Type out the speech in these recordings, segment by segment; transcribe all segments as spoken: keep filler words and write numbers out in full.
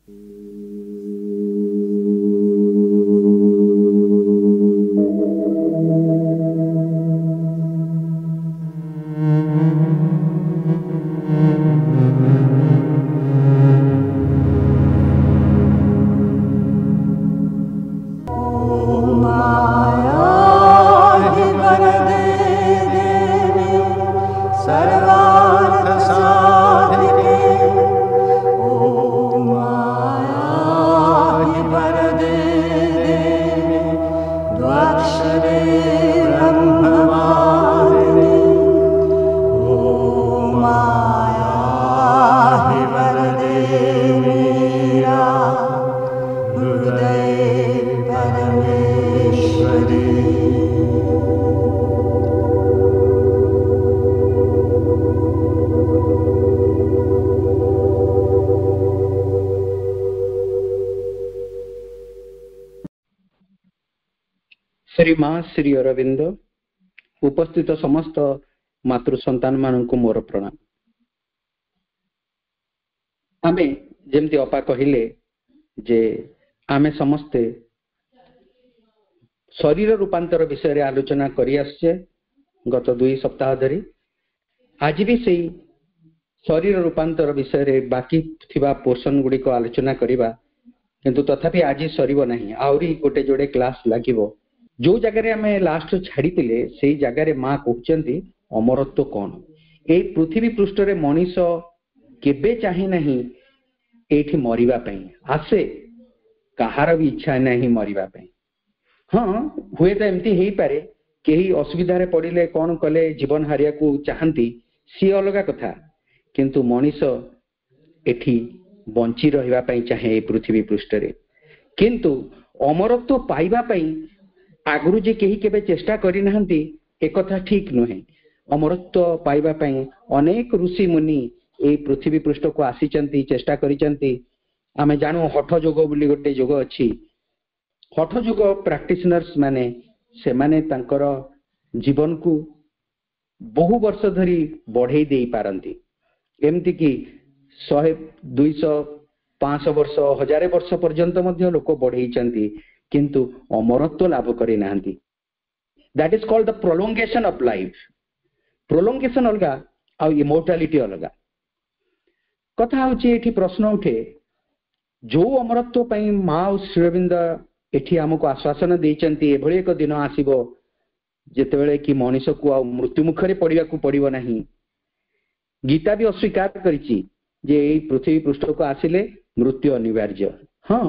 श्री माँ श्री अरविंद उपस्थित समस्त मातृ संतान मानक मोर प्रणाम। आमे जेमती अपा कहिले जे आमे समस्ते शरीर रूपांतर विषय रे आलोचना करि आछे गत दुई सप्ताह धरी। आज भी सेही शरीर रूपांतर विषय रे बाकी थिबा पोर्शन गुडी को आलोचना करिबा, किंतु तथापि आज सरीबो नाही, आउरी गोटे जोडे क्लास लागिबो। जो जगह आम लास्ट छाड़ी से जगह माँ कहते अमरत्व कौन। ए पृथ्वी पृष्ठ रे मनीष केबे चाहे नहीं एठी मरिबा पई आसे, कहार भी इच्छा नहीं मरिबा पई। हाँ हुए तो एमती हेई पारे केही असुविधा रे पड़िले कौन कले जीवन हारिया को चाहती सी अलग कथा, किंतु मनीष एठी बंची रहिबा पई चाहे ए पृथ्वी पृष्ठ रे। किंतु अमरत्व पाइबा पई आगुरु जे केही केबे चेष्टा करि नहंती एक कथा ठीक नुहे। अमरत्व पाइबा पई अनेक ऋषि मुनि ए पृथ्वी पृष्ठ को आसीचंती, चेष्टा करिचंती। आमे जानो हठ जोग बोली गोटे जोग अछि। हठ जोग प्रैक्टिशनर्स माने से माने तांकर जीवन को बहु वर्ष धरी बढ़ई देई पारंती। एमती कि सौ दो सौ पाँच सौ वर्ष हजार वर्ष पर्यंत मध्य लोक बढ़ईचंती, किंतु अमरत्व लाभ करि नाहंती। That is called the prolongation of life. Prolongation अलगा आ इमोर्टालिटी अलगा। कथा होची एठी प्रश्न उठे जो अमरत्व पई माँ श्री अरविंद एठी हमको आश्वासन देइचंती एभଳି एक दिन आसीबो जेतेबेले कि मनीष को आ मृत्यु मुखरे पड़िया को पड़िबो नाही। गीता भी अस्वीकार करिछि जे एई पृथ्वी पृष्ठ को आसिले मृत्यु अनिवार्य। हाँ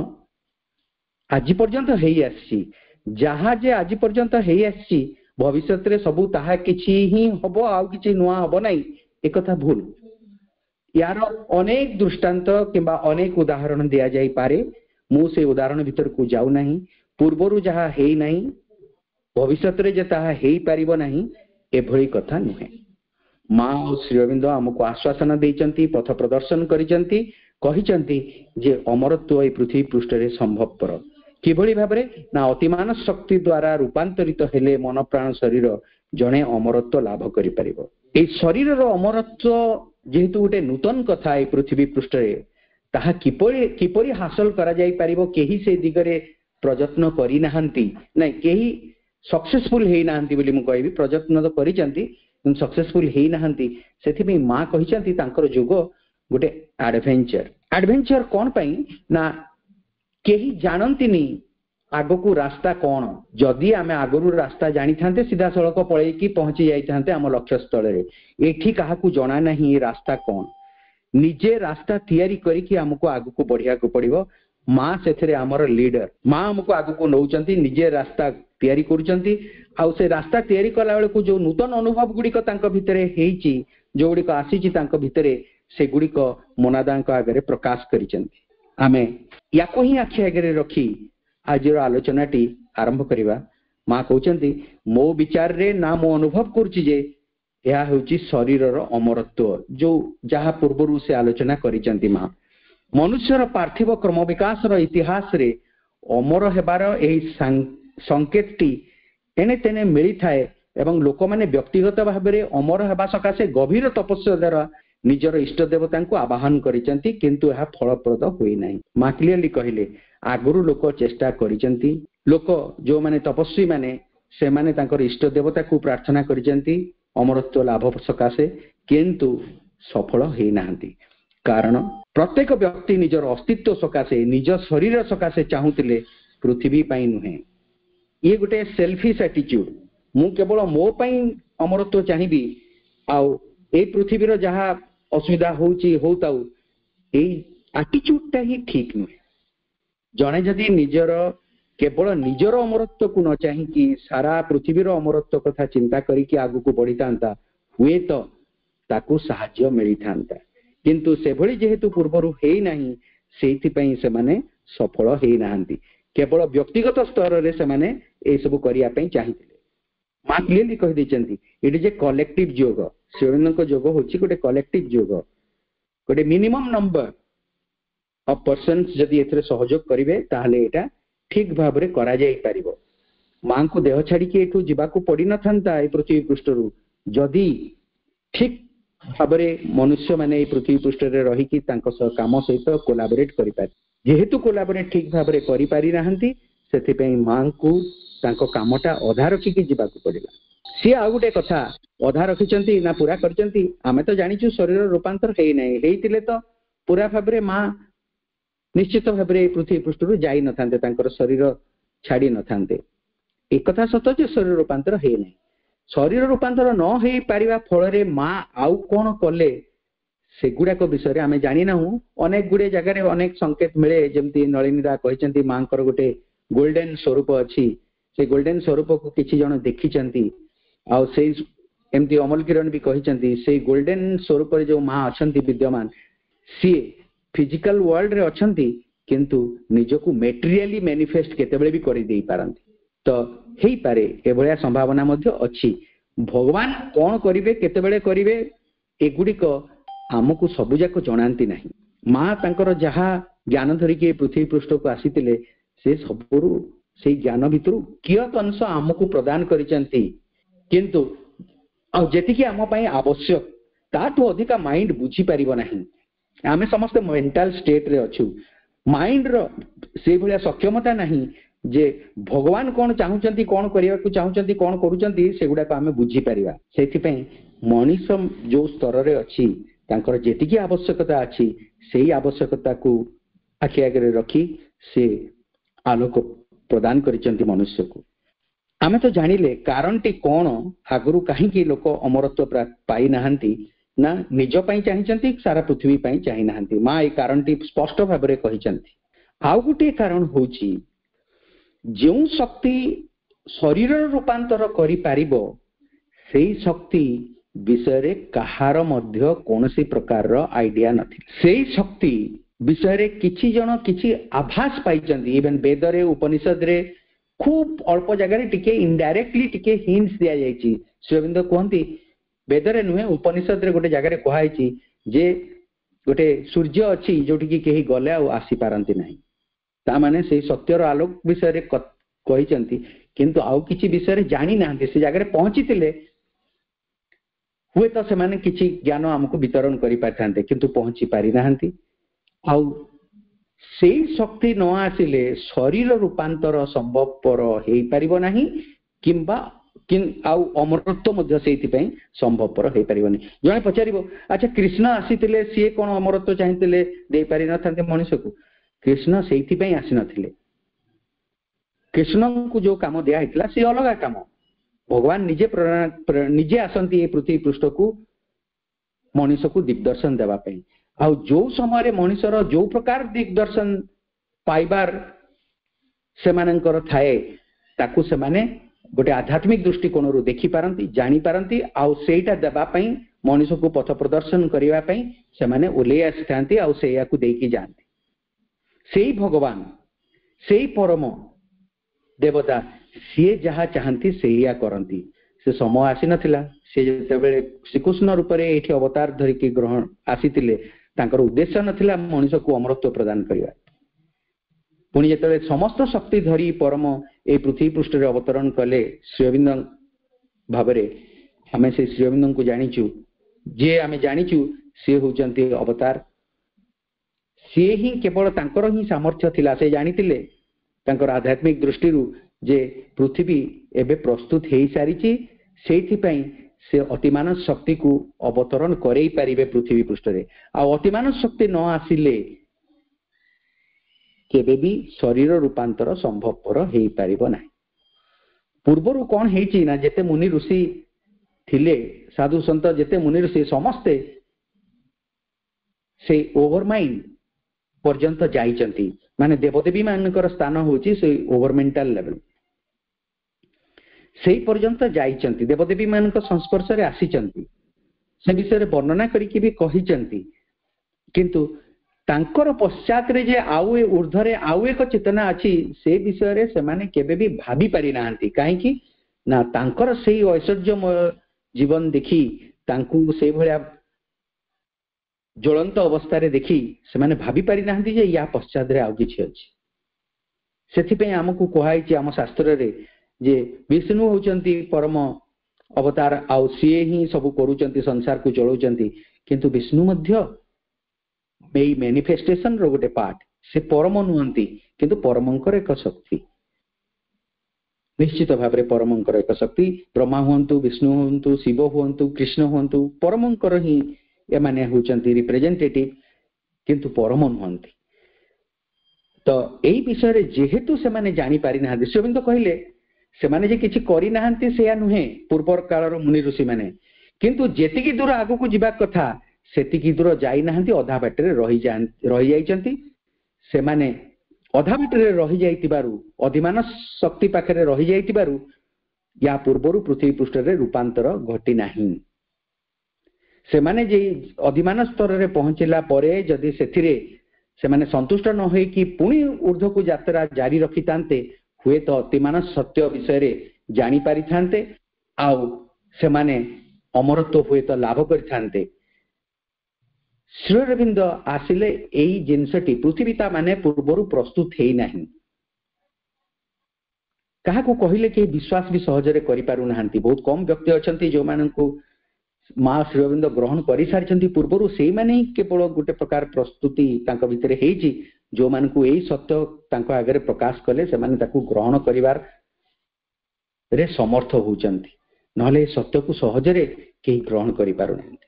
आज पर्यंत हेई आसी, जहा जे आज पर्यंत हेई आसी भविष्य रे सबू ताहा किछि ही हबो, आ किछि नुआ हबो नाही, एक कथा भूल। यार अनेक दृष्टांत किंबा अनेक उदाहरण दिया जाई पारे, मु से उदाहरण भीतर को जाऊ नाही। पूर्वरु जहा हेई नाही भविष्य रे जे ताहा हेई पारिबो नाही, एभଳି कथा नुहे। माँ श्री अरविंद हमको आश्वासन देइचंती, पथ प्रदर्शन करिचंती, कहिचंती जे अमरत्व ए पृथ्वी पृष्ठ रे संभवपर। किभଳି भाबरे ना अतिमान शक्ति द्वारा रूपांतरित हेले मन प्राण शरीर जणे अमरत्व लाभ करि परिबो। ए शरीर रो अमरत्व जेहेतु गोटे नूतन कथा ए पृथ्वी पृष्ठ रे, ताहा किपरि किपरि हासिल करा जाई परिबो केही से दिगरे प्रयत्न करि नाहंती। नै केही सक्सेसफुल हेई नाहंती बोली मु कहबी। प्रयत्न तो करिचंती किंतु सक्सेसफुल हेई नाहंती। सेथि में मां कहिचंती तांकर जुग गोटे एडवेंचर। एडवेंचर कोन पई ना केही जानंतीनी आगो को रास्ता कौन। जदि आमे आगरु रास्ता जानी थांते सीधा सड़क पळै की पहुंची जाई थांते आम लक्ष्य स्थल रे। एठी काहा को जणा नहीं रास्ता कौन। निजे रास्ता तैयारी करी कि हमको आगु को बढ़िया को पड़िबो। मां सेथरे हमर लीडर। मां हमको आगु को नौचंती, निजे रास्ता तैयारी करूचंती। आउ से रास्ता तैयारी कला बेले को जो नूतन अनुभव गुडी को तांको भितरे हेइची, जो गुडी को आसीची तांको भितरे, से गुडी को मोनादांक आगरे प्रकाश करिचंती। आमे याको ही आखि आगरे रखी आज आलोचना टी आरंभ करिबा। मां कहउचंती मो विचार रे ना मो अनुभव करछि जे यह होची शरीर रो अमरत्व, जो जहा पूर्वरु से आलोचना करिचंती। मां मनुष्यर पार्थिव क्रम विकास रो इतिहास रे अमर हेबार एही संकेत टी एने तेने मिली थाए एवं लोक माने व्यक्तिगत भाव में अमर हेबा सकाशे गभीर तपस्या द्वारा निजर इष्ट देवता को आवाहन करिसंती किंतु यह फलप्रद होई नाही। मां क्लियरली कहिले आगुरु लोक चेष्टा करिसंती, लोक जो माने तपस्वी माने से माने तांकर इष्ट देवता को प्रार्थना करिसंती अमरत्व लाभ सकाशे किंतु सफल हेई नाहंती। कारण प्रत्येक व्यक्ति निजर अस्तित्व सकाशे निज शरीर सकाशे चाहूतिले पृथ्वी पाई नुहे। ये गोटे सेल्फिश एटीट्यूड, मु केवल मो पाई अमरत्व चाहिबी आउ ए पृथ्वीर जहा असुविधा होउची होताउ ए एटीट्यूड ता ही ठीक नुहे। जणे जदि निजर केवल निजर अमरत्व को न चाहिए सारा पृथ्वीर अमरत्व कथा चिंता करिकी आगु को बढ़ी था हुए तो ताकू साहाय्य मिली था, किंतु से भली जेहेतु पूर्वरु हेई नाही सेथि पई से माने सफल हेई नाहंती। केवल व्यक्तिगत स्तर रे से माने ए सब करिया पई चाहिथिले। मां क्लियरली कहि दैचंती इट इज ए कलेक्टिव योग। शिवनक योग होची गोटे कलेक्टिव योग, गोटे मिनिमम नंबर ऑफ पर्सन्स जदि एथरे सहयोग करिवे ताहले एटा ठीक भाव रे करा जाई परिबो। मां को देह छाड़ी के एठू जिबा को पड़ी न थांता ए पृथ्वी पृष्ठरु जदि ठीक भाव रे मनुष्य माने ए पृथ्वी पृष्ठ रे रही कि तांको काम सहित कोलाबोरेट करि पारे। जेहेतु कोलाबोरेट ठीक भाव रे करि पारि नाहंती सेथि पई मां को तांको कामटा अधा रखी कि जिबा को पड़िला। सी आ गुटे कथा अधा रखिचंती ना पूरा करचंती आमे तो जानिचु शरीर रूपांतर हेई नै, हेइतिले तो पूरा भाव रे मां निश्चित भाव में पृथ्वी पृष्ठरू जाई न थांते, तांकर शरीर छाड़ी न थांते। एक कथा सत जे शरीर रूपांतर हे नहीं। शरीर रूपांतर न हेई पारिबा फल रे मां आउ कोन कले सेगुडाक विषय आमे जानि नाहु। अनेक गुडे जगह रे अनेक संकेत मिले, जेमती नलिनीदा कहिसंती मांकर गोटे गोल्डन स्वरूप अछि, से गोल्डन स्वरूप को किछि जण देखिचंती आउ से एमती अमल किरण भी कहिचंती से गोल्डन स्वरूप रे जो मां अछंती विद्यमान सी फिजिकल वर्ल्ड रे अछंती किंतु निजको मेटेरियली मैनिफेस्ट केतेबेले भी करि देई पारंती। तो हेई पारे एभलिया संभावना मध्य अछि। भगवान कोन करिवे केतेबेले करिवे एगुडी को हमकु सबु जाक जणांती नाही। मां तांकर जहा ज्ञान धरि के पृथ्वी पृष्ठ को आसीतिले से सबुरु से ज्ञान भितरु कियत अंश हमकु प्रदान करिचंती, किंतु आ जेति कि हम पई आवश्यक ताठो अधिका माइंड बुझी परिबो नाही। आमे समस्त मेंटल स्टेट रे अछु, माइंड रो से भलिया सक्षमता नहीं जे भगवान कोन चाहुचंती कोन करिया को चाहुचंती कोन करूचंती सेगुडा को आमे बुझी परिबा। सेति पई मनीष जो स्तर रे अछि तांकर जेति कि आवश्यकता अछि सेही आवश्यकता को आखि आगे रखी से आलोक प्रदान करिचंती मनुष्य को। आमे तो जानिले कारण टी कोन आगरु काहे कि लोक अमरत्व पाई नाहंती ना निज पई चाहिचंती सारा पृथ्वी पई चाहि नाहंती। मां ए कारण टी स्पष्ट भाव रे कहिचंती। आउ गुटे कारण होची जो शक्ति शरीर रूपांतर करि पारिबो सेही शक्ति विषय रे कहार मध्य कोनसी प्रकार रो आईडिया नथि। सेही शक्ति विषय रे किछि जण किछि आभास पाइचंती। इवन वेद रे उपनिषद रे खूब अल्प जगह रे टिके इनडायरेक्टली टिके हिंट्स दिया जायछि। श्रीअरविंद कहंती वेद रे नुहे उपनिषद रे गोटे जगह रे कहाइछि जे गोटे सूर्य अछि जोठी कि केही गले आ आसी पारंती नाही। ता माने से सत्यर आलोक विषय रे कहिचंती किंतु आउ किछि विषय रे जानि नाहंती। से जगह रे पहुंचीतिले हुए तो से माने किछि ज्ञान हमकु वितरण करि पाथांते किंतु पहुंची पारि नाहंती। आउ सेही शक्ति न आसिले शरीर रूपांतर संभवपर हेई परिबो नाही किंबा किन आउ अमरत्व मध्य सेति पई संभवपर हेई परिबो नाही। जणे पचारिबो अच्छा कृष्ण आसीतिले सिए कोन अमरत्व चाहितिले देई पारि न थांते मनुष्य को। कृष्ण सेति पई आसी नथिले। कृष्ण को जो काम दिया हितला से अलगा काम। भगवान निजे निजे आसंती ए पृथ्वी पृष्ठ को मनुष्य को दिग्दर्शन देवा पई। आउ जो समय मनुष्यर जो प्रकार दिग्दर्शन पाइबार से मानकर थाए ताकू से माने गोटे आध्यात्मिक दृष्टिकोण रू देखि पारंती जानि पारंती। आउ सेटा देबा पई मनुष्य को पथ प्रदर्शन करिवा पई से माने ओले आसिथांती आउ सेया को देकी जानती। सेही भगवान सेही परम देवता सीए जहा चाहंती सेया करंती। से समय आसी नथिला से जेतेबेले श्रीकृष्ण रूप रे एठी अवतार धरि के ग्रहण आसीतिले तांकर उद्देश्य नथिला मनुष्य को अमरत्व प्रदान करिवा। पुणी जेतेबेले समस्त शक्ति धरि परम ए पृथ्वी पृष्ठ रे अवतरण कले श्रीअरविंद भाबरे हमें से श्रीअरविंद को जानिचु जे हमें जानिचु सी होउचंती अवतार सी ही केवल तांकर ही सामर्थ्य थिला से जानितिले तांकर आध्यात्मिक दृष्टि जे पृथ्वी एबे प्रस्तुत हेई सारिची सेथि पई से अतिमान शक्ति को अवतरण करई परिबे पृथ्वी पृष्ठ रे आ अतिमान शक्ति न आसिले केबे भी शरीर रूपांतर संभवपर हेई परिबो नाही। पूर्वरु कोन हेची ना जेते मुनि ऋषि थिले साधु संत जेते मुनि ऋषि समस्ते से ओवरमाइंड पर्यंत जाइचंती माने देवदेवी मानकर स्थान होची से ओवरमेंटल लेवल से पर्यंत जाइचंती देवदेवी मानक संस्पर्श रे आसीचंती से विषय रे वर्णना करिकि भी कहिचंती किंतु तांकर पश्चात रे जे आउ ए ऊर्ध्वरे आउ एक चेतना अछि से विषय रे से माने केबे भी भाबी पारि नाहंती काहे कि ना तांकर सेही ऐश्वर्यमय जीवन देखि तांकु से भलिया ज्वलंत अवस्था रे देखि से माने भाबी पारि नाहंती जे या पश्चात रे आउ किछि अछि सेथि पे हमकु कोहाई छि हम शास्त्र रे जे विष्णु होचंती परम अवतार आउ सिए ही सब करूचंती संसार को चलाउचंती किंतु विष्णु मध्य मेई मैनिफेस्टेशन रो गोटे पार्ट से परम नुहंती किंतु परमंकर एक शक्ति निश्चित भाव रे परमंकर एक शक्ति ब्रह्मा हुंतु विष्णु हुंतु शिव हुंतु कृष्ण हुंतु परमंकर ही ए माने होचंती रिप्रेजेंटेटिव किंतु परम नुहंती। तो एई विषय रे जेहेतु से माने जानि पारि ना विश्वबिंद कहिले से माने जे किछि करि नाहंती सेया नुहे पूर्वर कालर मुनि ऋषि माने किंतु जेतिकी दूर आगु को जिबा कथा सेतिकी दूर जाई नाहंती अधा बाटरे रहि जान रहि जाइचंती से माने अधा बाटरे रहि जाइतिबारु अधिमान शक्ति पाखरे रहि जाइतिबारु या पूर्वरु पृथ्वी पृष्ठ रे रूपांतर घटी नाही से माने जे अधिमान स्तर रे पहुंचिला परे जदि सेथिरे से माने संतुष्ट न होई कि पुणी ऊर्ध्व को यात्रा जारी रखितांते हुए तो अतिमान सत्य विषय रे जानी पारि थांते आउ से माने अमरत्व हुए तो लाभ करि थांते। श्री अरविंद आसिले एई जिनसटी पृथ्वीता माने पूर्वरु प्रस्तुत हेई नाही कहा को कहिले कि विश्वास भी सहजरे करि पारु नाहंती बहुत कम व्यक्ति अछंती जो माननकु मां श्री अरविंद ग्रहण करि सारिचंती पूर्वरु सेई माने केवल गोटे प्रकार प्रस्तुति तांका भितरे हेइची जो मानकु एई सत्य तांका आगरे प्रकाश कले से माने ताकु ग्रहण करिवार रे समर्थ होचंती नहले सत्य को सहजरे केही ग्रहण करि पारु नाहंती।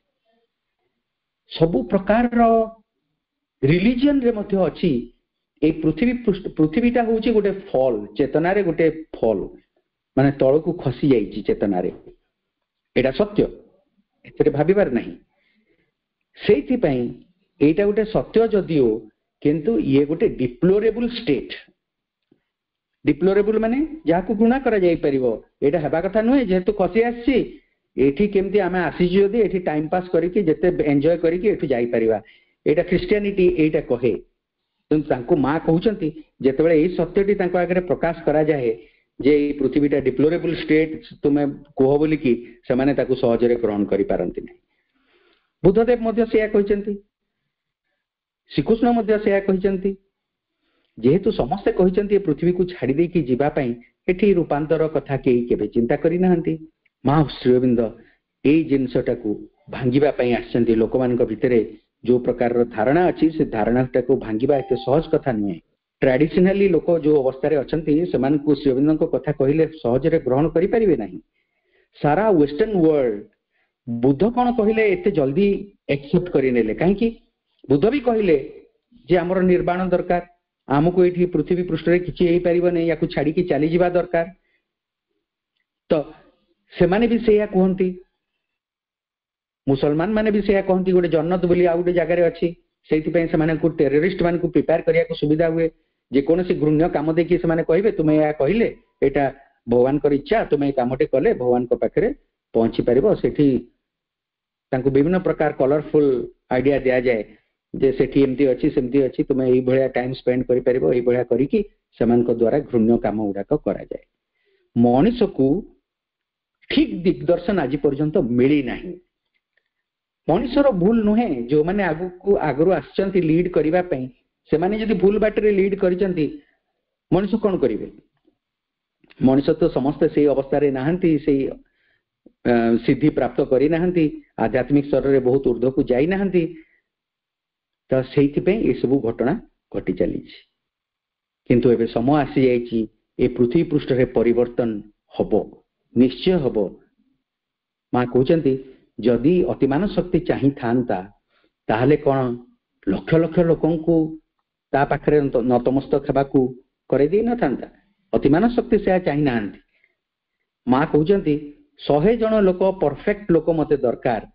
सबु प्रकार रिलीजियन रे मध्य अछि ए पृथ्वी पृथ्वीटा होची गोटे फल चेतना रे गोटे फल माने तळ को खसी जाईची चेतना रे एटा सत्य एतरे भाबिबार नाही सेति पई एटा गोटे सत्य जदियो किंतु ये गोटे डिप्लोरेबल स्टेट डिप्लोरेबल माने जाहाको गुणा करा जाई परिबो एटा हेबा कथा नहे जेहेतु खसी आसी एठी केमती आमे आसी जदी एठी टाइम पास करिकि जेते एन्जॉय करिकि एठी जाई परिबा एटा क्रिश्चियनिटी एटा कहे किंतु तांको मां कहउचंती जेतेबेले एई सत्यटी तांको आगरे प्रकाश करा जाए जे ई पृथ्वीटा डिप्लोरेबल स्टेट तुमे कोह बोली कि से माने ताको सहजरे ग्रहण करि पारंती नै। बुद्धदेव मध्य सेया कहिचंती श्रीकृष्ण मध्य सेया कहिचंती जेहेतु समस्त कहिचंती पृथ्वी को छाड़ी दे कि जीवा पई एठी रूपांतर कथा केही केबे चिंता करि नाहंती मां श्री अरविंद एई जिनसटा को भांगिबा पई आछंती लोक मानक भितरे जो प्रकार धारणा अछि से धारणाटा को भांगिबा एते सहज कथा नहे ट्रेडिशनली लोक जो अवस्था रे अछंती से मान को श्री अरविंद को कथा कहिले सहज रे ग्रहण करि परिबे नाही। सारा वेस्टर्न वर्ल्ड बुद्ध कोन कहिले एते जल्दी एक्सेप्ट करि नेले काहे कि बुद्ध भी कहिले जे हमर निर्वाण दरकार हमको एठी पृथ्वी पृष्ठ रे किछि हेई परिबो नै याकू छाडी कि चली जिबा दरकार तो से माने भी सेया कहंती मुसलमान माने भी सेया कहंती गोटे जन्नत बोली आ गोटे जगह रे अछि सेति पय से माने को टेररिस्ट मान को प्रिपेयर करिया को सुविधा हुए जे कोनोसी घृण्य काम देखि से माने कहिबे तुमे या कहिले एटा भगवान कर इच्छा तुमे कामटे कले भगवान को पाखरे पहुंची परिबो सेठी तांको विभिन्न प्रकार कलरफुल आइडिया दिया जाए जे सेठी एमती अछि सेमती अछि तुमे एई भलिया टाइम स्पेंड करि परिबो एई भलिया करिकि समान को द्वारा घृण्य काम उडा को करा जाए मनुष्य को ठीक दिग्दर्शन आज पर्यंत मिली नाही मनुष्यर भूल नुहे जो माने आगु को आगरु आछंती लीड करिबा पई से माने जदी भूल बाटरे लीड करिसंती मनुष्य कोन करिवे मनुष्य तो समस्त सेही अवस्था रे नाहंती सेही सिद्धि प्राप्त करी नाहंती, आध्यात्मिक स्तर रे बहुत ऊर्ध्व को जाई नाहंती। तो सेति पे ए सब घटना घटी चली। किंतु एबे समय आसी जाइछि, ए पृथ्वी पृष्ठ रे परिवर्तन हबो, निश्चय हबो। मां कहउचंती जदि अतिमान शक्ति चाहि थांता ताहले कोन लक्ष लक्ष लोकन को ता पाखरे नतमस्तक हेबाकू करे दे न थांता। अतिमान शक्ति से चाहि नांती। मां कहउचंती सौ जन लोक परफेक्ट लोक मते दरकार,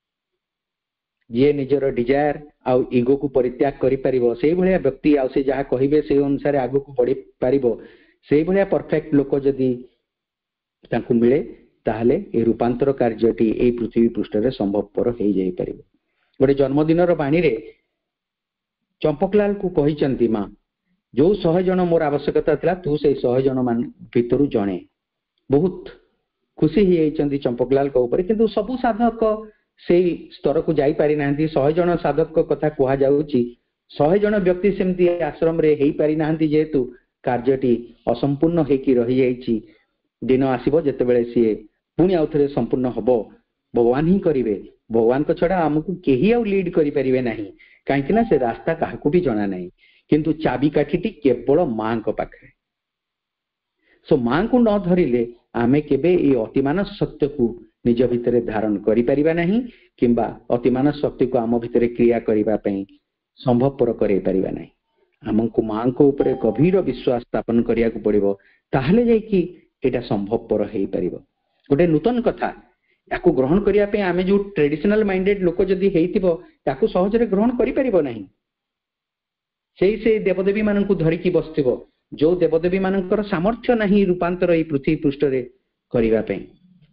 जे निजर डिजायर आउ ईगो को परित्याग करि परिबो, सेही भलिया व्यक्ति आउ से जहा कहिबे से अनुसार आगु को बढ़ी परिबो, सेही भलिया परफेक्ट लोक जदि तांकु मिले ताहले ए रूपांतर कार्यटी ए पृथ्वी पृष्ठ रे संभवपर हे जाई परिबो। गोटे जन्मदिन रो बाणी रे चंपकलाल को कहिचंती मां, जो सौ जन मोर आवश्यकता थिला तू से सौ जन मान भितरु जणे। बहुत खुशी ही चंदी चंपकलाल को ऊपर, किंतु सबु साधक से स्तर को जाई पारि नांती। सौ जन साधक को कथा कुहा जाउची, सौ जन व्यक्ति सेमती आश्रम रे हेई पारि नांती, जेतु कार्यटी असंपूर्ण हेकी रही जाईची। दिन आसीबो जेतेबेले सिए पुणी आउथरे संपूर्ण हबो, भगवान ही करिवे। भगवान को छडा हमकु केही आउ लीड करि परिवे नाही, काहेकि ना से रास्ता काहाकू भी जणा नाही। किंतु चाबी काठीटी केवल मां को पाखरे। सो मां को न धरिले आमे केबे ए अतिमान सत्य को निज भितरे धारण करि परिबा नाही, किंबा अतिमान शक्ति को आम भितरे क्रिया करिबा पई संभवपर करि परिबा नाही। हमकु मां को ऊपर गभीर विश्वास स्थापन करिया को पड़िबो, ताहले जाई कि एटा संभवपर हेई परिबो। गोटे नूतन कथा याकू ग्रहण करिया पे आमे जो ट्रेडिशनल माइंडेड लोक जदि हेइतिबो ताकू सहज रे ग्रहण करि परिबो नाही। सेई से देवदेवी माननकु धरि कि बसतिबो, जो देवदेवी मानकर सामर्थ्य नहीं रूपांतर ए पृथ्वी पृष्ठ रे करिवा पे।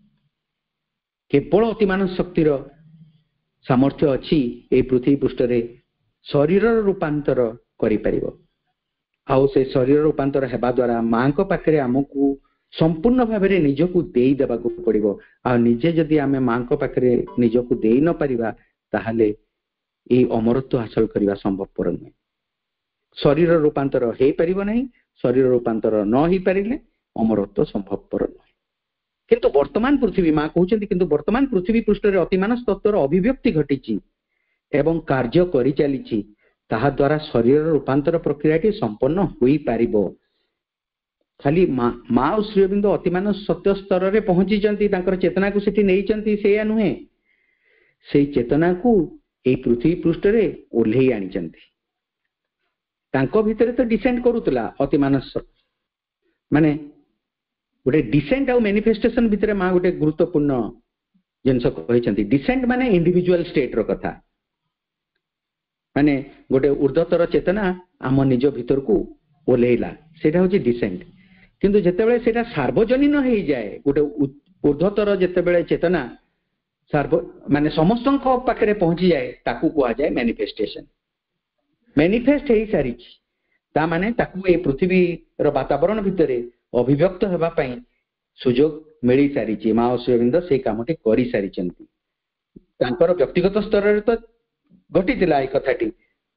केवल अतिमान शक्तिर सामर्थ्य अछि ए पृथ्वी पृष्ठ रे शरीर रूपांतर करि परिबो। आउ से शरीर रूपांतर हेबा द्वारा मां को पाखरे हमकु संपूर्ण भाबरे निजकु देई देबाकू पड़िबो। आ निजे जदि आमे मां को पाखरे निजकु देई न परिबा ताहले ए अमरत्व हासिल करिवा संभवपर नै। शरीर रूपांतर हे परिबो नहीं, शरीर रूपांतर न ही परिले अमरत्व संभवपर नै। किंतु वर्तमान पृथ्वी मां कहउचंती, किंतु वर्तमान पृथ्वी पृष्ठ रे अतिमान तत्वर अभिव्यक्ति घटिची एवं कार्य करि चलीची, ताहा द्वारा शरीर रूपांतर प्रक्रियाटी संपन्न होई पारिबो। खाली मां मां श्री अरविंद अतिमान सत्य स्तर रे पहुंची चंती, तांकर चेतना को सेठी नेई चंती, सेया नुहे। सेई चेतना को ए पृथ्वी पृष्ठ रे ओल्हेई आनी चंती। तांको भितरे तो डिसेंड करूतला अतिमान माने गोटे डिसेंट आउ मैनिफेस्टेशन भितरे मां गोटे गुरुत्वपूर्ण जिनस कहिचंती। डिसेंट माने इंडिविजुअल स्टेट रो कथा, माने गोटे ऊर्ध्वतर चेतना आम निज भितर को ओल्हेइला, सेटा होची डिसेंट। किंतु जेतेबेले सेटा सार्वजनीन हेई जाए, गोटे ऊर्ध्वतर जेतेबेले चेतना सार्व माने समस्तन को पाखरे पहुंची जाए, ताकू कुआ जाए मैनिफेस्टेशन। मैनिफेस्ट हेई सारी ता माने ताकू ए पृथ्वी रो वातावरण भितरे अभिव्यक्त हेबा पई सुजोग मिली सारी। मां श्री अरविंद से कामटी करि सारी चंती। तांकर व्यक्तिगत स्तर रे तो घटितिला ए कथाटी,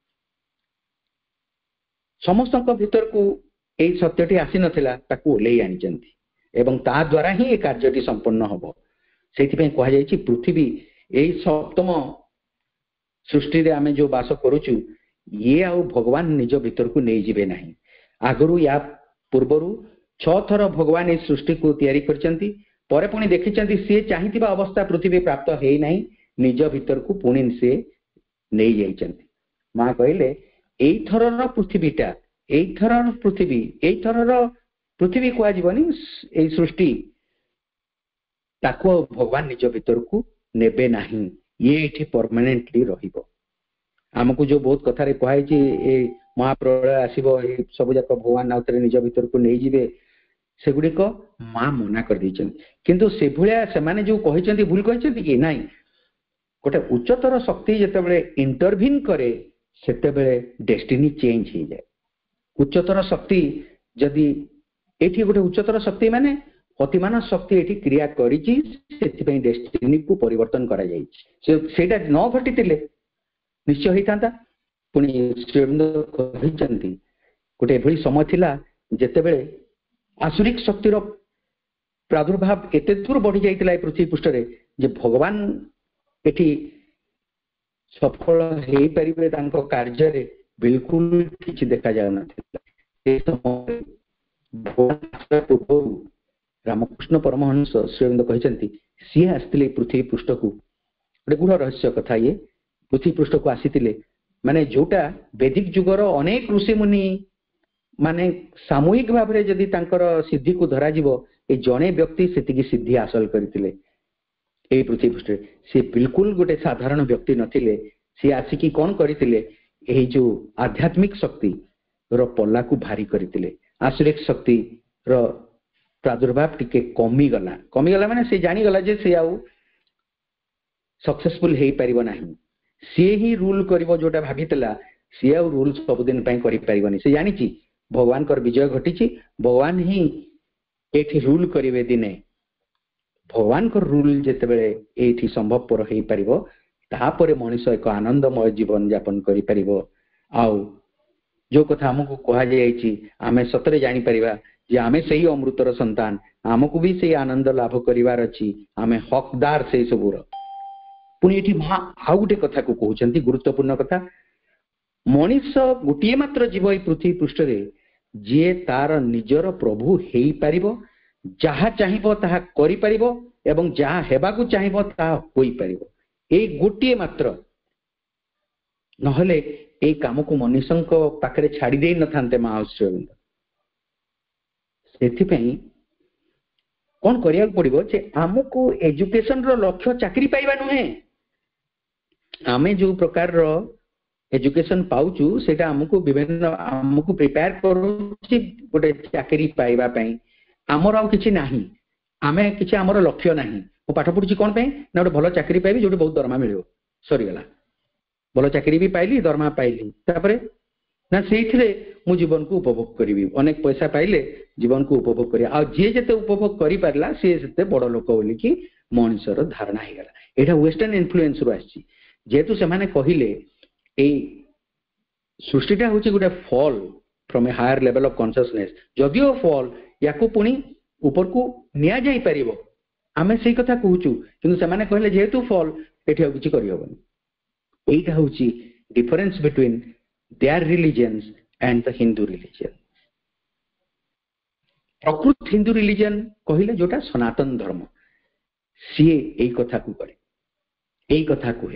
समस्त भीतर को ए सत्यटी आसी नथिला, ताकू ओलेई आनी चंती एवं ता द्वारा ही ए कार्यटी संपन्न हबो। सेति पई कहा जायछि पृथ्वी ए सप्तम सृष्टि रे आमे जो वास करूछु, ये आउ भगवान निज भीतर को नहीं जिबे नहीं। आगरु या पूर्वरु छ थर भगवान ए सृष्टि को तैयारी करचंती, परे पुणी देखिचंती से चाहिथिबा अवस्था पृथ्वी प्राप्त हेई नहीं, निज भीतर को पुणी से नहीं जाइचंती। मां कहले एई थरर पृथ्वीटा, एई थरर पृथ्वी, एई थरर पृथ्वी कुआ जीवनी एई सृष्टि ताको भगवान निज भीतर को नेबे नहीं, ये एठी परमानेंटली रहिबो। हमको जो बहुत कथा रे कहै छी ए महाप्रलय आसीबो, ए सब जाक भगवान आउतरे निज भीतर को नहीं जिवे, सेगुडी को मां मना कर दैछन। किंतु से भुलिया से माने जो कहिचंती भूल कहिचंती कि नाही, गोटे उच्चतर शक्ति जेतेबेले इंटरवीन करे सेतेबेले डेस्टिनी चेंज हो जाए। उच्चतर शक्ति जदि एठी गोटे उच्चतर शक्ति माने अतिमान शक्ति एठी क्रिया करिछि, सेति पई डेस्टिनी को परिवर्तन करा जाइछि। से सेटा न घटितिले निश्चय होइतांता। पुणी श्री अरविंद कहिचंती गोटे एभली समय थिला जेतेबेले आसुरिक शक्तिर प्रादुर्भाव एते दूर बढ़ी जाइतिला पृथ्वी पृष्ठरे जे भगवान एठी सफल हेई परिबे तांको कार्य रे बिल्कुल किछि देखा जाय नथिला। ए समय भगवान पूर्व रामकृष्ण परमहंस श्रीअरविंद कहचंती सी आस्तिले पृथ्वी पृष्ठ को गोटे गुढ़ रहस्य कथा ये पृथ्वी पृष्ठ को आसीतिले माने जोटा वैदिक जुगर अनेक ऋषि मुनि माने सामूहिक भाव में जदि तांकर सिद्धि को धरा जीवो ए जणे व्यक्ति सेतिकी सिद्धि हासिल करथिले ए पृथ्वी पृष्ठ से बिल्कुल गोटे साधारण व्यक्ति नथिले। से आसिकी कौन करथिले एही जो आध्यात्मिक शक्ति रो पल्ला को भारी करथिले। आसुरिक शक्ति रो प्रादुर्भाव टिके कमी गला कमी गला माने से जानी गला जे से आउ सक्सेसफुल हेई परिबो नाही। से ही रूल करिवो जोटा भाबितला से आउ रूल सब दिन पई करि परिबोनी। से जानि छि भगवान कर विजय घटी भगवान ही एठी रूल करिवे दिने भगवान को रूल जेते बेले एठी संभवपर हेई परिबो तापरे मनुष्य एक आनंदमय जीवन यापन करि परिबो। आउ जो कथा हमको कहा जायछि आमे सतरे जानि परिबा जे आमे सही अमृतर संतान हमको भी सही आनंद लाभ करिवार अछि आमे हकदार से सबुर। पुनी एठी महा आउ गुटे कथा को कहउछंती गुरुत्वपूर्ण कथा मनुष्य गुटिए मात्र जीव ए पृथ्वी पृष्ठ रे जे तार निजर प्रभु हेई परिबो जहा चाहिबो ताहा करि परिबो एवं जहा हेबाकू चाहिबो ताहा होई परिबो ए गोटिए मात्र नहले ए काम को मनुष्यंक पाखरे छाड़ी देई नथान्ते महाश्रविंद। सेथि पई कोन करिया पड़िबो जे हमको एजुकेशन रो लक्ष्य चाकरी पाइबा नुहे आमे जो प्रकार रो एजुकेशन पाउचु सेटा हमको विभिन्न हमको प्रिपेयर करूची गोटे चाकरी पाइबा पई हमर आ किछि नाही आमे किछि हमर लक्ष्य नाही मो पाठ पढुची कोन पई ना गोटे भलो चाकरी पाइबी जोटे बहुत दरमा मिलियो सरी गला भलो चाकरी भी पाइली दरमा पाइली तापरे ना सेइथिरे मु जीवन को उपभोग करिवि अनेक पैसा पाइले जीवन को उपभोग करिया आ जे जते उपभोग करि परला से जते बड़ लोक बोली कि मनुष्यर धारणा हे गला एटा वेस्टर्न इन्फ्लुएंस रो आछि जेतु से माने कहिले ए सृष्टिटा होची गुटे fall from a higher level of consciousness जदियो फॉल याकू पुनी ऊपर को निया जाई परिबो आमे सेही कथा कहूचु किंतु से माने कहले जेतु फॉल एठी किछि करि होबनी एटा होची difference between their religions and the Hindu religion. प्रकृत हिंदू रिलीजन कहिले जोटा सनातन धर्म सीए एई कथा को करे एई कथा कहे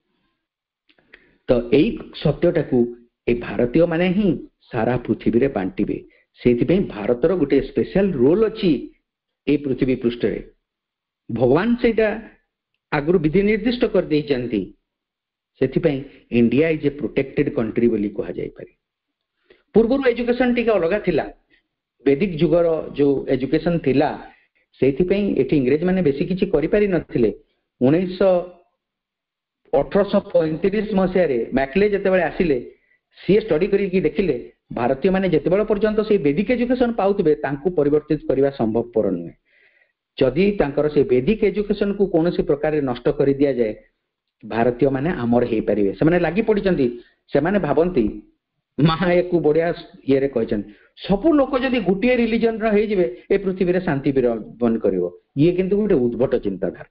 तो एई सत्यटा को ए भारतीय माने ही सारा पृथ्वी रे बांटीबे सेति पे भारतर गोटे स्पेशल रोल अछि ए पृथ्वी पृष्ठ रे भगवान सेटा आगु विधि निर्दिष्ट कर देई चंती सेति पे India is a protected country बोली कहा जाय पारे। पूर्व एजुकेशन टिका अलगा थिला वैदिक जुगर जो एजुकेशन थिला सेति पे एठी इंग्रज माने बेसी किछि करि पारि नथिले उन्नीस सौ अठारह सौ पैंतीस मसिया रे मैकले जते बेले आसिले सी स्टडी करी कि देखिले भारतीय माने जते बेले पर्यंत से वैदिक एजुकेशन पाउतबे तांकु परिवर्तित करबा संभव पर नुहे जदि तांकर से वैदिक एजुकेशन को कोनोसी प्रकार रे नष्ट करि दिया जाय भारतीय माने आमर हे परिबे से माने लागि पडिचंती से माने भाबंती महा एकु बढिया ये रे कहचन सब लोक जदि गुटिए रिलीजन र हे जिवे ए पृथ्वी रे शांति बन करिवो ये किंतु गुटे उद्भट चिंताधारा।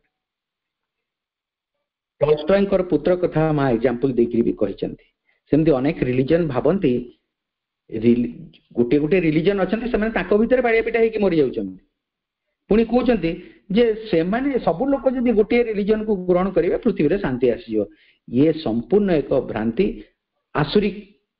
टॉल्स्टॉयकर पुत्र कथा मा एग्जांपल देकरी भी कहचंती सेमती अनेक रिलीजन भाबंती गोटे गोटे रिलीजन अछंती से माने ताको भीतर बाड़िया पिटा हेकी मरि जाउचंती पुनी कहउचंती जे से माने सब लोक जदि गोटे रिलीजन को ग्रहण करिवे पृथ्वी रे शांति आसीजो ये संपूर्ण एक भ्रांति आसुरिक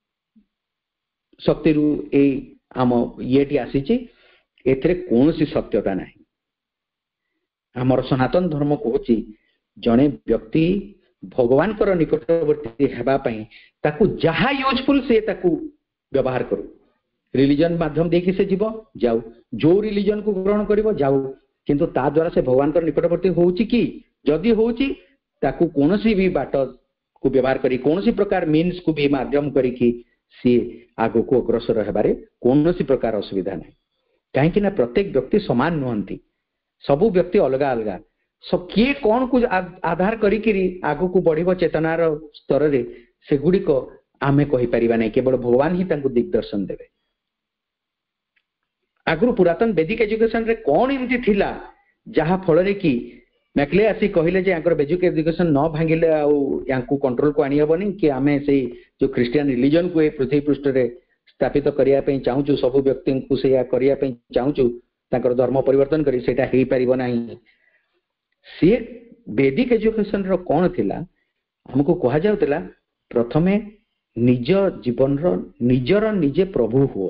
शक्ति रु ए आम येटी आसीची एथरे कोनोसी सत्यता नाही। हमर सनातन धर्म कहउची जने व्यक्ति भगवान कर निकटवर्ती हेबा पई ताकू जहा यूजफुल से ताकू व्यवहार करू रिलीजन माध्यम देखि से जीव जाऊ जो रिलीजन को ग्रहण करिवो जाऊ किंतु ता द्वारा से भगवान कर निकटवर्ती होउची कि जदि होउची ताकू कोनोसी भी बाट को व्यवहार करी कोनोसी प्रकार मीन्स को भी माध्यम करी कि सी आगो को अग्रसर हेबारे कोनोसी प्रकार असुविधा नै काहे कि ना प्रत्येक व्यक्ति समान नहंती सबु व्यक्ति अलग अलग सब किए कौन को आधार करी आगु को बढ़िबो चेतनार स्तर रे सेगुडी को आमे कहि परिबा नै केवल भगवान ही तांको दिग्दर्शन देबे। आगु पुरातन वैदिक एजुकेशन रे कौन एमती थिला जहा फल कि मैकले आसी कहले जे आंकर वैदिक एजुकेशन न भांगिले आउ कंट्रोल को आनी हबनी कि आमे से जो क्रिश्चियन रिलीजन को ए पृथ्वी पृष्ठ रे स्थापित करिया पे चाहूचु सब व्यक्ति को से करिया पे चाहूचु ताकर धर्म परिवर्तन करी सेटा हेई परिबो नाही। से वैदिक एजुकेशन रो कौन थिला हमको कहा जाउतला प्रथमे निज जीवन रो निजर निजे प्रभु हो।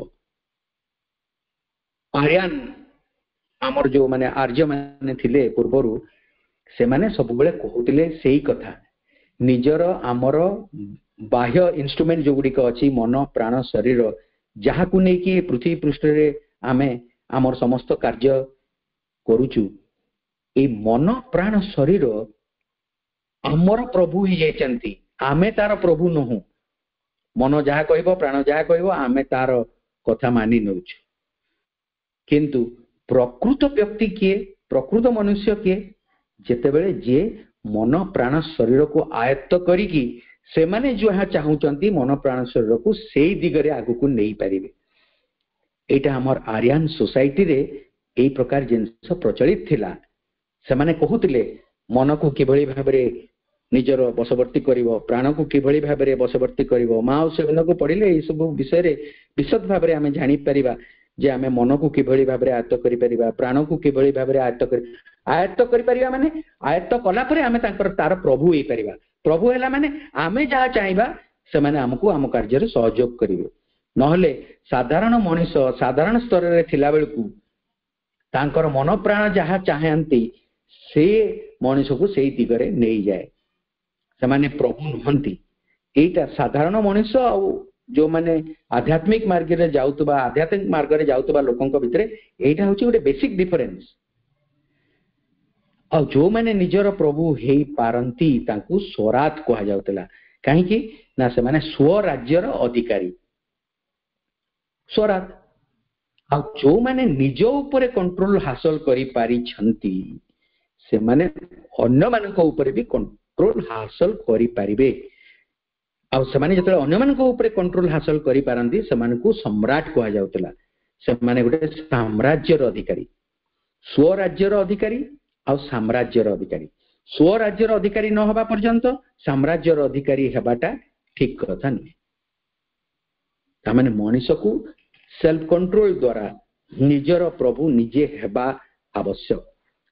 आर्यन आमर जो माने आर्य माने थिले पूर्वरु से माने सब बेले कहउतिले सेही कथा निजर आमर बाह्य इंस्ट्रूमेंट जो गुडी को अछि मन प्राण शरीर जहा को नै कि पृथ्वी पृष्ठ रे आमे आमर समस्त कार्य करूचु ए मन प्राण शरीर आमर प्रभु ही जेचंती आमे तार प्रभु नहु। मन जहा कहबो प्राण जहा कहबो आमे तार कथा मानि नउछु किंतु प्रकृत व्यक्ति किए प्रकृत मनुष्य किए जेतेबेले जे मन प्राण शरीर को आयत्त करिकी से माने जो चाहूचंती मन प्राण शरीर को सेई दिगरे आगु को नहीं पारिबे। एटा हमर आर्यन सोसाइटी रे एई प्रकार जिंस प्रचलित थिला। से माने कहूतिले मन को किभଳି भाबरे निजर बसवर्ती करिवो प्राण को किभଳି भाबरे बसवर्ती करिवो मां सेवन को पढिले ए सब विषय रे विशद भाबरे हमें जानि परिबा जे आमे मन को किभଳି भाबरे आयत्त करि परिबा प्राण को किभଳି भाबरे आयत्त करि आयत्त करि परिबा माने आयत्त कला परे आमे तांकर तार प्रभु हेई परिबा। प्रभु हैला माने आमे जहा चाहबा से माने हमको आम कार्य रे सहयोग करिवे नहले साधारण मनुष्य साधारण स्तर रे थिला बेलकु तांकर मन प्राण जहा चाहंती से मनुष्य को सेई दिगरे नेई जाए से माने प्रभु नहंती। एटा साधारण मनुष्य आ जो माने आध्यात्मिक मार्ग रे जाउतबा आध्यात्मिक मार्ग रे जाउतबा लोकन को भितरे एटा होची गोटे बेसिक डिफरेंस। आ जो माने निजर प्रभु हेई पारंती तांकु स्वरात कहा जाउतला काहे कि ना से माने स्व राज्यर अधिकारी स्वरात आ जो माने निज ऊपर कंट्रोल हासिल करि पारि छंती से माने अन्य मान को ऊपर भी कंट्रोल हासिल करि पारिबे। आ से माने जतले अन्य मान को ऊपर कंट्रोल हासिल करि पारंती से माने को सम्राट कहा जाउतला से माने गोटे साम्राज्यर अधिकारी स्व राज्यर अधिकारी आ साम्राज्यर अधिकारी स्व राज्यर अधिकारी न होबा पर्यंत साम्राज्यर अधिकारी हेबाटा ठीक कथा नहीं। तामाने मनुष्य को सेल्फ कंट्रोल द्वारा निजर प्रभु निजे हेबा आवश्यक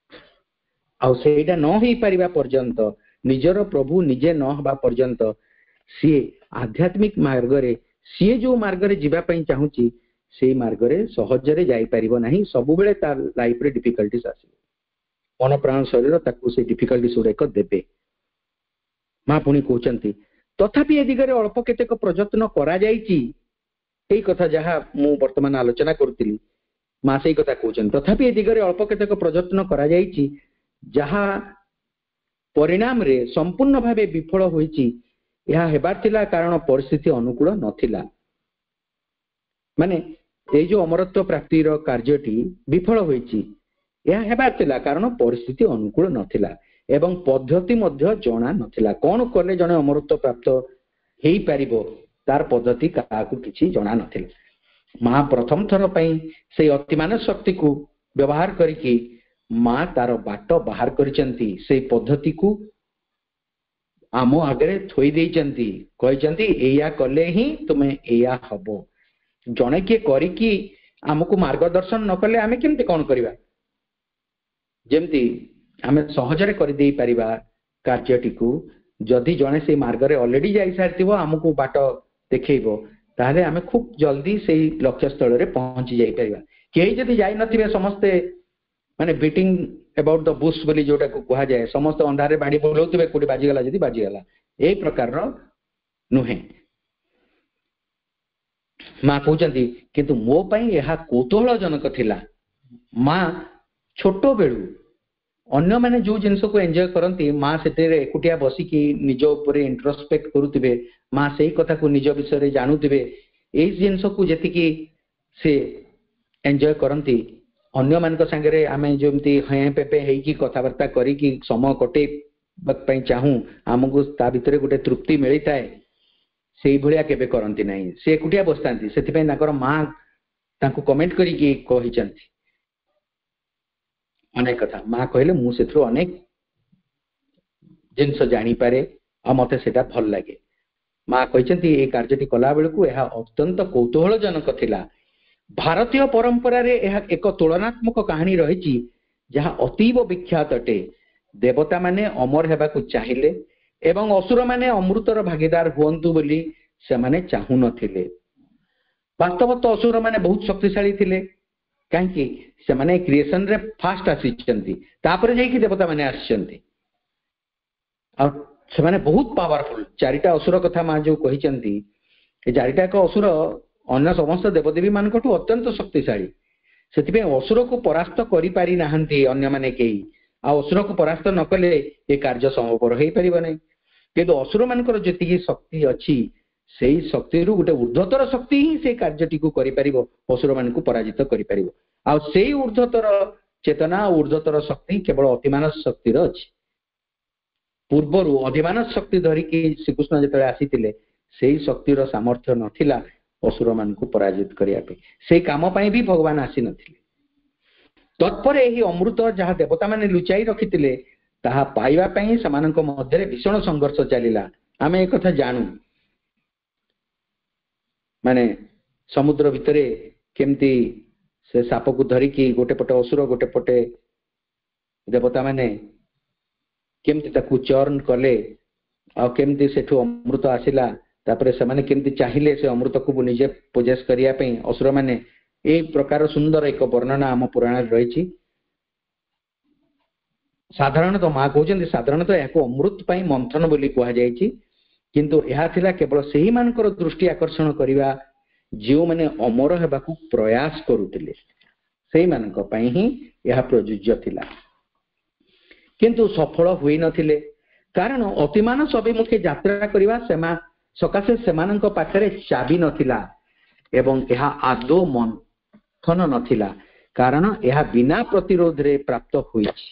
आ सेटा न होई परिबा पर्यंत निजर प्रभु निजे न होबा पर्यंत सी आध्यात्मिक मार्ग रे सी जो मार्ग रे जीवा पई चाहूची सेई मार्ग रे सहज रे जाई परिबो नाही सब बेले तार लाइफ रे डिफिकल्टीज आसी मन प्राण शरीर ताकू से डिफिकल्टीज उड़ेक देबे। मां पुणी कहउचंती तथापि ए दिगरे अल्प केतेक प्रयत्न करा जाईची एई कथा जहा मु वर्तमान आलोचना करतिली मां सेई कथा कहउचंती तथापि ए दिगरे अल्प केतेक प्रयत्न करा जाईची जहा परिणाम रे संपूर्ण भावे विफल होईची यह हेबार थिला कारण परिस्थिति अनुकूल नथिला। माने ए जो अमरत्व प्राप्ति रो कार्यटी विफल होईची यह हेबार थिला कारण परिस्थिति अनुकूल नथिला एवं पद्धति मध्य जणा नथिला कोन करले जने अमरत्व प्राप्त हेई परिबो तार पद्धति काकू किछि जणा नथिला। मां प्रथम थर पई से अतिमान शक्ति को व्यवहार करिकि मां तार बाट बाहर करिसंती से पद्धति को आमो आगे थोई देइचंती कहिसंती एया कले ही तुमे एया हबो जणे के करिकि हमको मार्गदर्शन न कले आमे केमते कोन करिबा जेमती आमे सहजरे करि देई परिबा कार्यटी को जदि जणे से मार्ग रे ऑलरेडी जाई सारतिबो हमको बाट देखैबो ताले आमे खूब जल्दी से लक्ष्य स्थल रे पहुंची जाई परिबा केही जदि जाई नथिबे समस्ते माने बीटिंग अबाउट द बुश बोली जोटा को कहा जाए समस्त अंधारे बाड़ी बोलौतबे कोडी बाजी गला जदि बाजी गला ए प्रकार रो नुहे। मां कहउचंती किंतु मो पई एहा कौतूहल जनक थिला मां छोटो बेलू अन्य माने जो जिंस को एंजॉय करंती मां सेते एकुटिया बसी की निज ऊपर इंट्रोस्पेक्ट करूतिबे मां सेही कथा को निज विषय रे जानुतिबे एई जिंस को जेति की से एंजॉय करंती अन्य मान संगे आम जमी हें पेपे हेकी कथबार्ता करी समय कटे चाहूँ आमको ता भितर गोटे तृप्ति मिलता है से भाया केबे करती ना से एकुटिया बसता से माँ तांको कमेंट करिकी कहिचंती अनेक कथा माँ कहले मु सेथरो अनेक जिनस जानी पारे आ मते सेटा भल लागे माँ कहचंती ए कार्यटी कला बेलकु एहा अत्यंत कौतूहलजनक थिला। भारतीय परंपरा रे एहा एक तुलनात्मक कहानी रहिछि जहा अतीव विख्यात अटे। देवता माने अमर हेबाकु चाहिले एवं असुर माने अमृतर भागीदार हुअन्तु बोली से माने चाहू नथिले। वास्तव तो असुर माने बहुत शक्तिशाली थिले काहेकि से माने क्रिएशन रे फास्ट आसीचंती तापर जाई कि देवता माने आसीचंती आ से माने बहुत पावरफुल। चारिटा असुर कथा माँ जो कहिचंती ए चारिटा को असुर अन्य समस्त देवदेवी मानकठु अत्यंत शक्तिशाली सेतिबे असुर को परास्त करि पारि नाहंती अन्य माने केही आ असुर को परास्त न कले ए कार्य संभव रहि परिबो नै। किंतु असुर मानकर जति शक्ति अछि सेही शक्ति रु गोटे ऊर्ध्वतर शक्ति ही से कार्यटी को करि परिबो असुर मान को पराजित करि परिबो। आ सेही ऊर्ध्वतर चेतना ऊर्ध्वतर शक्ति केवल अतिमानस शक्ति रो अछि। पूर्वरु अधिमानस शक्ति धरिकी श्रीकृष्ण जेतले आसीतिले सेही शक्ति रो सामर्थ्य नथिला असुर मान को पराजित करिया पे सेही काम पई भी भगवान आसी नथिले। तत्पर एही अमृत जहा देवता माने लुचाई रखितिले ताहा पाइबा पई समानक मध्यरे भीषण संघर्ष चलिला। आमे एक कथा जानू माने समुद्र भितरे केमती से साप को धरिकी गोटे पटे असुर गोटे पटे देवता माने केमती ताकू चर्न कले आ केमती सेठू अमृत आसिला तापरे से माने केमती चाहिले से अमृत को निजे पोजेस करिया पे असुर माने ए प्रकार सुंदर एक वर्णना आम पुराण रही। साधारणतः माँ कहते साधारणतः या अमृत पाई मंथन बोली कह जायछि किंतु यह थिला केवल सही मानकर दृष्टि आकर्षण करिवा जो माने अमर हेबाकू प्रयास करुतिले सही मानक पई ही यह प्रयोज्य थिला किंतु सफल हुई नथिले कारण अतिमानस अभिमुखे यात्रा करिवा सेमा सकाशे सेमानक पाखरे चाबी नथिला एवं यह आदो मंथन नथिला कारण यह बिना प्रतिरोध रे प्राप्त होइछि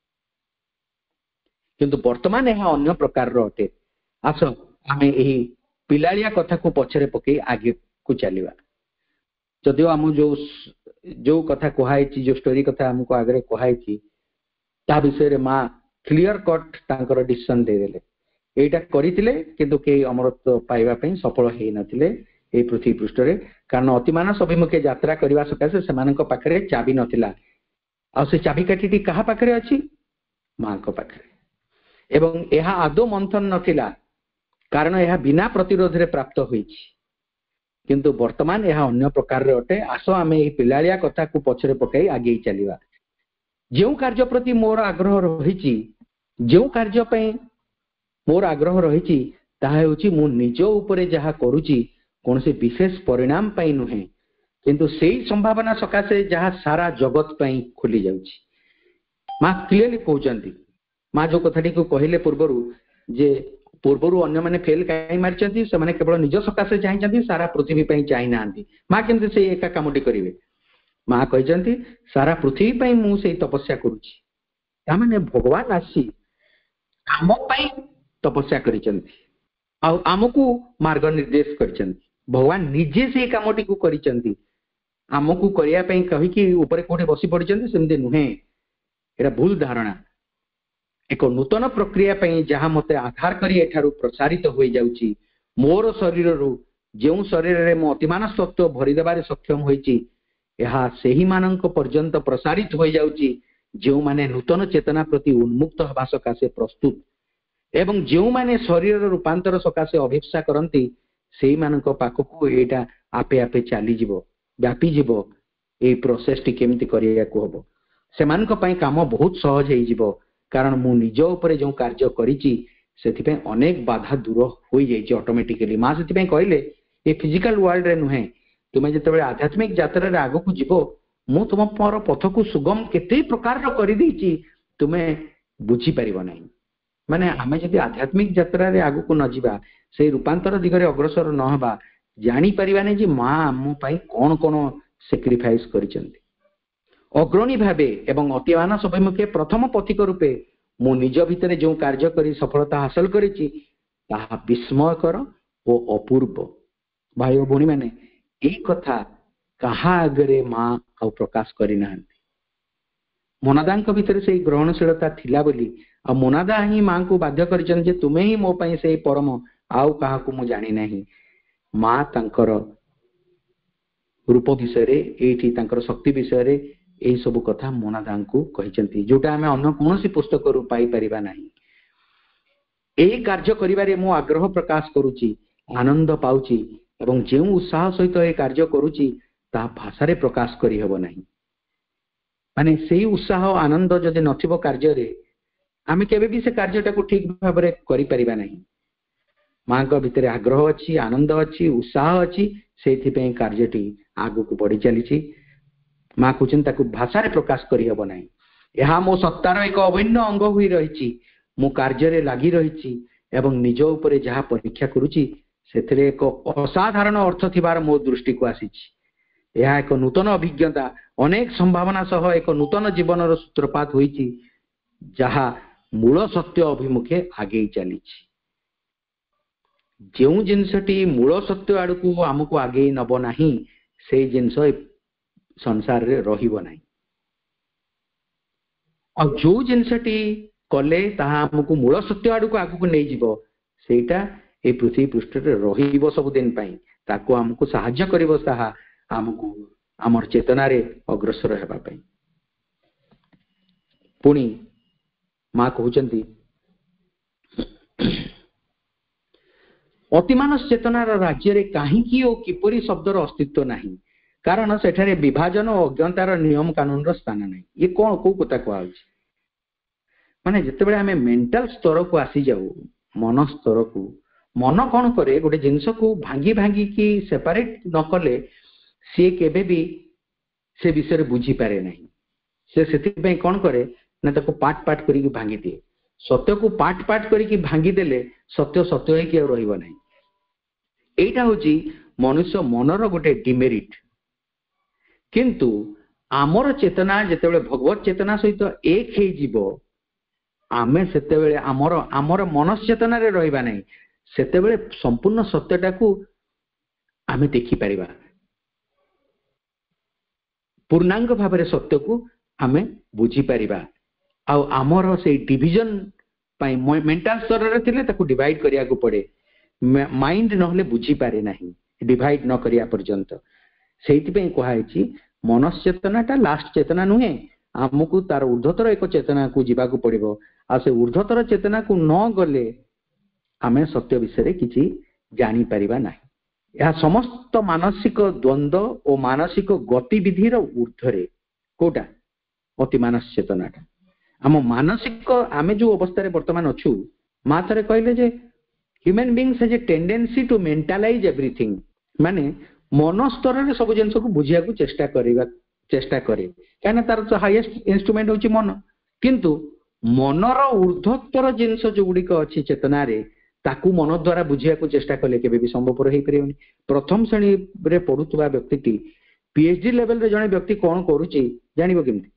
किंतु वर्तमान यह अन्य प्रकार रो अटे। आस आमे एही पिलालिया कथा को पछरे पके आगे को चलिबा जदियो आम जो जो कथा कहाइछि जो स्टोरी कथा हमको आगे कहाइछि ता विषय रे माँ क्लियर कट तांकर डिसीजन दे देले एटा करितिले किंतु के अमरत्व पाइबा पई सफल हेइ नथिले ए पृथ्वी पृष्ठ रे कारण अतिमानस अभिमुखे यात्रा करबा सकाशे सेमानक पाखरे चाबी नथिला आ से चाबी काटिटी कहा पाखरे अछि माँ को पाखरे एवं यह आदो मंथन नथिला कारण यह बिना प्रतिरोध रे प्राप्त होइछि किंतु वर्तमान यह अन्य प्रकार रे अटे। आसो आमे ए पिलालिया कथा को पछरे पकाई आगे चलिबा जो कार्य प्रति मोर आग्रह रही जो कार्य पे मोर आग्रह रही ताकि मु निज उपरे जहा करुची कौन से विशेष परिणाम पाई नुहे किंतु सेही संभावना सकाशे जहा सारा जगत पाई खुली जाउची। माँ क्लियरली कहउचंती माँ जो कथाटी को कहले पूर्वरु जे पूर्वरु अन्य माने फेल काई मारचंती से माने केवल निज सकाशे चाहिचंती सारा पृथ्वी पाई चाहि नांती माँ केमते से एका कामटी करिवे माँ कहते सारा पृथ्वी पाई मु से तपस्या करुची तामाने भगवान आसी आम पाई तपस्या करिचंती आ आमको मार्ग निर्देश करिचंती भगवान निजे से कामटी को करिचंती आमको करिया पई कहि कि ऊपर कोठे बसी पड़िचंती सेमते नुहे एरा भूल धारणा एक नूतन प्रक्रिया पई जहा मते आधार करी एठारु प्रसारित होई जाउची मोर शरीर रु जेउ शरीर रे मो अतिमानस तत्व भरी देबारे सक्षम होईची यह सेही मानक पर्यंत प्रसारित हो जाउची जो माने नूतन चेतना प्रति उन्मुक्त हवा सकाशे प्रस्तुत एवं जो माने शरीर रूपांतर सकाशे अभिप्सा करंती सेही मानक पाखकु एटा आपे आपे चली जीवो व्यापी जीवो ए प्रोसेस टी केमती करिया को हबो सेमानक पई काम बहुत सहज हेइ जीवो कारण मु निज ऊपर जो कार्य करिची सेथि पे अनेक बाधा दूर होई जाइची ऑटोमेटिकली मां सेथि पे कहले ए फिजिकल वर्ल्ड रे नुहे तुमे जतबे आध्यात्मिक यात्रा रे आगो को जीवो मु तुम पर पथ को सुगम केते प्रकार रो करि देची तुमे बुझी परिबो नै माने आमे जदि आध्यात्मिक यात्रा रे आगो को न जीवा से रूपांतर दिगरे अग्रसर न हबा जानी परिबा नै जे मां हम पई कोन कोन सैक्रिफाइस करिसंती अग्रणी भावे एवं अतिमानस अभिमुखे प्रथम पथिक रूपे मु निज भितरे जो कार्य करी सफलता हासिल करिची ताहा विस्मयकर ओ अपूर्व भाई भौणी माने एई कथा कहा आगरे माँ आ प्रकाश करना मोनादा भितर से ग्रहणशीलता थिला बोली आ मोनादा ही माँ को बाध्य कर तुम्हें ही मो पाई से परम आउ क्या मु जानी नहीं माँ तांकर रूप विषय ये शक्ति विषय यही सब कथा मोनादा को कहते जोटा आम अन्न कौन पुस्तक पाई परिबा नहीं यही कार्य करिबारे मु आग्रह प्रकाश करुची आनंद पाउची एवं जो उत्साह सहित ये कार्य करुची ता भाषा प्रकाश करी हबो नहीं माने से उत्साह आनंद जदि नथिबो कार्य रे आमे केबे भी से कार्यटा को ठीक भाव रे करि परिबा नहीं माँ को भितर आग्रह अच्छी आनंद अच्छी उत्साह अच्छी से कार्यटी आगु को बढ़ी चली माँ कहते भाषा प्रकाश करहब ना यह मो सत्तार एक अभिन्न अंग हुई रही मु कार्य लगी रही एवं निज उपरे जहाँ परीक्षा करुची से एक असाधारण अर्थ थिबार मो दृष्टि को आसी यह एक नूतन अभिज्ञता अनेक संभावना सह एक नूतन जीवन सूत्रपात होईची जहाँ मूल सत्य अभिमुखे आगे चली जो जिनसटी मूल सत्य आड़ को आमको आगे नब नहीं से जिनस संसार रे रहिबो नहीं और जो जिनसटी कले ताहा आमको मूल सत्य आड़ को आगु नहीं जीवो सेटा ए पृथ्वी पृष्ठ रे रहिबो सब दिन पई ताको आमको सहाय्य करिवो ताहा आमको आमर चेतना रे अग्रसर हेबा पई पुणी माँ कहउचंती अतिमानस चेतनार राज्य रे काहींकी ओ किपरि शब्दर अस्तित्व नहीं कारण सेठारे विभाजन और अज्ञातार नियम कानून रो स्थान नहीं ये कौन को कथा कहउछ माने जतेबेले आमे मेंटल स्तर को आसी जाऊ मन स्तर को मन कौन करे गोटे जिनस को भांगी भांगी की सेपरेट न कले सी केबे भी से विषय बुझी पारे नहीं से सेति कौन करे ना ताको पाट पाट करी भांगी दिए सत्य को पाट पाट करी भांगी देले सत्य सत्य है कि रहिबो नहीं एटा होची मनुष्य मनर गोटे डिमेरिट किंतु आमर चेतना जेतेबेले भगवत चेतना सहित एक हे जीवो आमे सेतेबेले आमर आमर मनस चेतना रे रहिबा नहीं सेतेबेले संपूर्ण सत्यटा को आमे देखि परिबा पूर्णांग भाव सत्य को आमे बुझी परिबा आउ आमर से डिविजन पाई मेंटल स्तर रे थिले ताकू डिवाइड करिया को पड़े माइंड नहले बुझी पारे नहीं डिवाइड न करिया पर्यंत सेति पे कहा छी मनस चेतनाटा लास्ट चेतना नुहे आमको तार ऊर्ध्वतर एक चेतना को जीवा को पड़िबो आ से ऊर्ध्वतर चेतना को न गले आमे सत्य विषय किछि जानी परिबा नाही यह समस्त मानसिक द्वंद्व और मानसिक गतिविधिर ऊर्ध्वरे कोटा अति मानस चेतनाटा आम मानसिक आमे जो अवस्था रे वर्तमान अछु माँ थरे कहले जे human beings has a tendency to mentalize everything माने मन स्तर रे सब जिनस को बुझिया को चेष्टा करिबा चेष्टा करे काना तार तो हाईएस्ट इंस्ट्रूमेंट होची मन किंतु मनर ऊर्ध्वतर जिनस जो गुडी को अछि चेतना रे ताकू मन द्वारा बुझिया को चेष्टा कले केबे भी संभव रही परियोनी प्रथम श्रेणी रे पढुतबा व्यक्ति टी पीएचडी लेवल रे जने व्यक्ति कोन करूची जानिबो केमती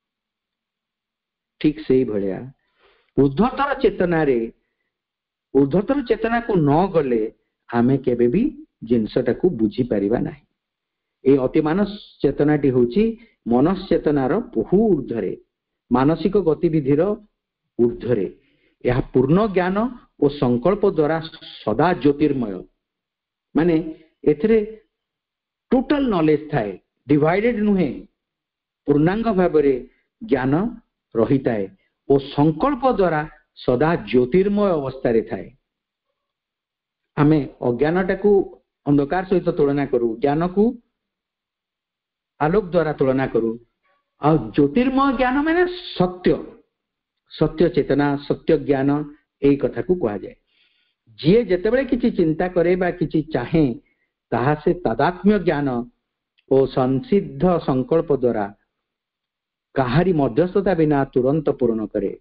ठीक से भलिया ऊर्ध्वतर चेतना रे ऊर्ध्वतर चेतना को न गले आमे केबे भी जिनसटा को बुझी परिबा नाही ए अतिमानस चेतनाटी होची मनस चेतनार बहु ऊर्ध्वरे मानसिक गतिविधिर ऊर्ध्वरे यह पूर्ण ज्ञान और संकल्प द्वारा सदा ज्योतिर्मय माने एथरे टोटल नॉलेज थाए डिवाइडेड नुहे पूर्णांग भाव रे ज्ञान रही थाए और संकल्प द्वारा सदा ज्योतिर्मय अवस्था रे थाए आमे अज्ञानटा को अंधकार सहित तुलना करू ज्ञान को आलोक द्वारा तुलना करू और ज्योतिर्मय ज्ञान माने सत्य सत्य चेतना सत्य ज्ञान यही कथा को कहा जाए जी जेतेबेले किछि चिंता करे बा किछि चाहे ताहा से तादात्म्य ज्ञान और संसिद्ध संकल्प द्वारा काहारी मध्यस्थता बिना तुरंत पूर्ण करे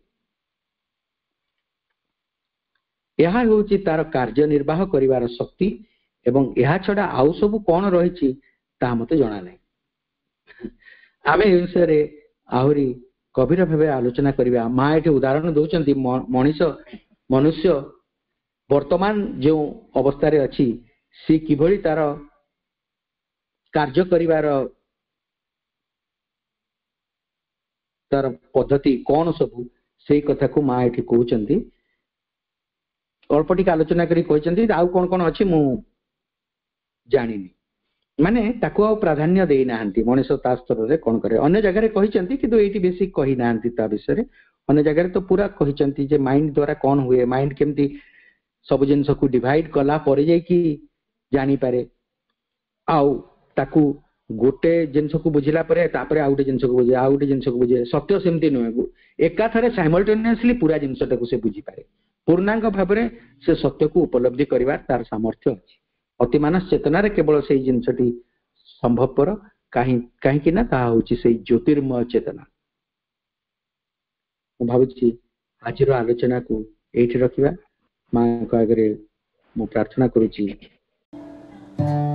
यह होची तार कार्य निर्वाह करिवार शक्ति एवं यह छडा आउ सब कोन रहिछि ता मते जणा नै आमे ए विषय आहुरी गभीर भाव आलोचना करिबा माँ एठी उदाहरण दउचंती मनुष्य मनुष्य वर्तमान जो अवस्था रे अछि सी किभଳି तार कार्य करिवार तार पद्धति कौन सब से कथा को माँ ये कहते अल्प टिक आलोचना करी कहते आउ कौन कौन अच्छी मु जानी माने ताको आ प्राधान्य दे ना मनीष ता स्तर में कौन करे अन्य जगह कहते कि ये बेसी कही ना विषय अन्य जगह तो पूरा कहते जे माइंड द्वारा कौन हुए माइंड केमती सब जिन को डिवाइड कला पर जानी पारे आउ ताकू गोटे जिनस को बुझिला परे तापरे आ गोटे जिनस को बुझे आ गोटे जिनस को बुझे सत्य सेमती नुहे एका थरे साइमल्टेनियसली पूरा जिनसटा को से बुझी पारे पूर्णांग भाव में से सत्य को उपलब्धि करिवार तार सामर्थ्य अछि अति मानस चेतना रे केवल से जिनसटी संभवपर कहीं कहीं ना ताहा होची से ज्योतिर्मय चेतना भावुची आज आलोचना को एठी रखिबा मां को आगे मु प्रार्थना करूची।